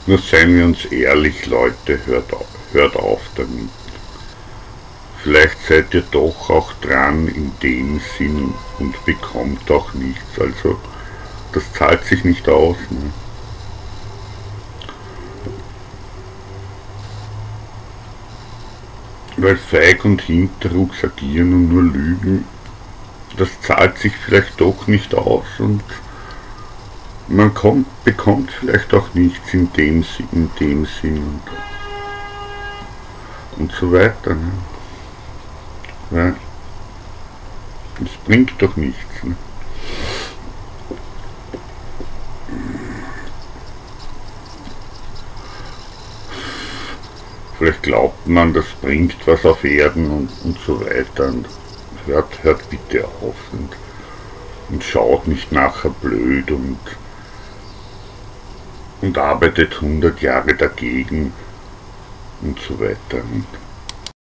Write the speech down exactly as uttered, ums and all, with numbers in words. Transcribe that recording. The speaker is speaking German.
Nur seien wir uns ehrlich, Leute, hört auf, hört auf damit. Vielleicht seid ihr doch auch dran in dem Sinn und bekommt auch nichts. Also das zahlt sich nicht aus. Ne? Weil feig und hinterrucks agieren und nur lügen, das zahlt sich vielleicht doch nicht aus und man kommt, bekommt vielleicht auch nichts in dem, in dem Sinn und, und so weiter. Ne? Weil es bringt doch nichts. Ne? Vielleicht glaubt man, das bringt was auf Erden und, und so weiter. Und hört, hört bitte auf und, und schaut nicht nachher blöd und, und arbeitet hundert Jahre dagegen und so weiter. Und